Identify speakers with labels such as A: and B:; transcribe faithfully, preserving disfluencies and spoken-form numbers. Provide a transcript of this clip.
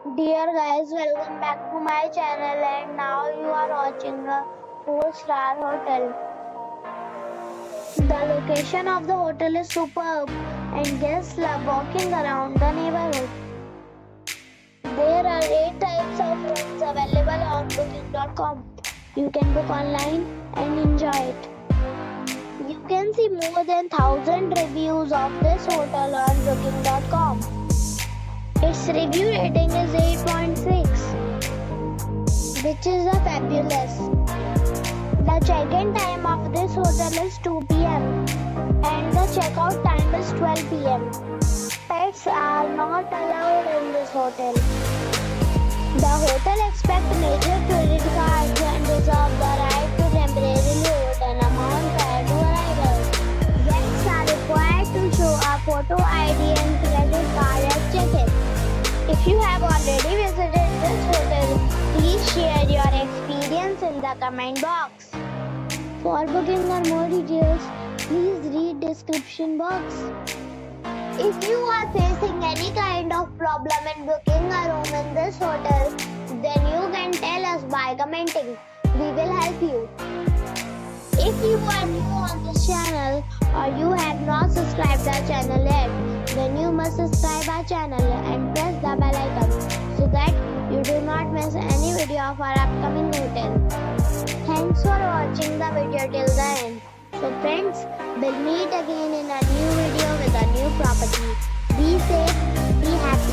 A: Dear guys, welcome back to my channel and now you are watching a four star hotel. The location of the hotel is superb and guests love walking around the neighborhood. There are eight types of rooms available on booking dot com. You can book online and enjoy it. You can see more than one thousand reviews of this hotel on booking dot com. Its review rating is eight point six, which is a fabulous. The check-in time of this hotel is two p m and the check-out time is twelve p m Pets are not allowed in this hotel. The hotel expects major credit cards and reserves the right to temporarily hold an amount prior to arrival. Guests are required to show a photo I D and credit card at check-in. If you have already visited this hotel, please share your experience in the comment box. For booking or more details, please read description box. If you are facing any kind of problem in booking a room in this hotel, then you can tell us by commenting. We will help you. If you are new on this channel or you have not subscribed our channel yet, then you must subscribe our channel and press the bell icon so that you do not miss any video of our upcoming hotel. Thanks for watching the video till the end. So friends, we'll meet again in a new video with a new property. Be safe, be happy.